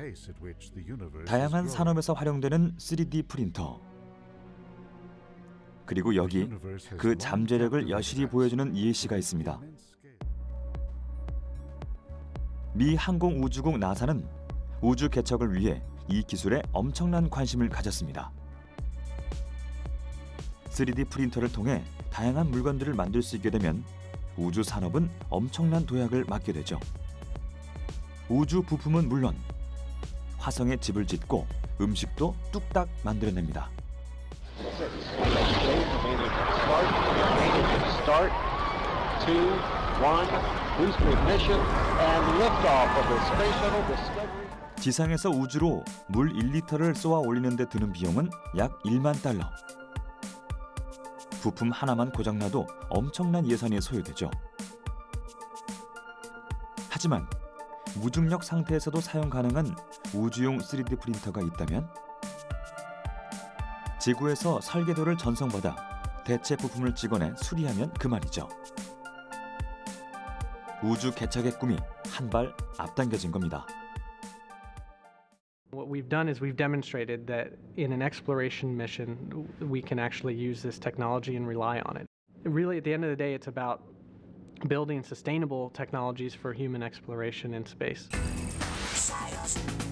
다양한 산업에서 활용되는 3D 프린터. 그리고 여기 그 잠재력을 여실히 보여주는 예시가 있습니다. 미 항공우주국 나사는 우주 개척을 위해 이 기술에 엄청난 관심을 가졌습니다. 3D 프린터를 통해 다양한 물건들을 만들 수 있게 되면 우주 산업은 엄청난 도약을 맞게 되죠. 우주 부품은 물론 화성에 집을 짓고 음식도 뚝딱 만들어냅니다. 지상에서 우주로 물 1리터를 쏘아 올리는 데 드는 비용은 약 1만 달러. 부품 하나만 고장나도 엄청난 예산이 소요되죠. 하지만 무중력 상태에서도 사용 가능한 우주용 3D 프린터가 있다면 지구에서 설계도를 전송받아 대체 부품을 찍어내 수리하면 그만이죠. 우주 개척의 꿈이 한 발 앞당겨진 겁니다. What we've done is we've demonstrated that in an exploration mission, we can actually use this technology and rely on it. Really, at the end of the day, it's about building sustainable technologies for human exploration in space.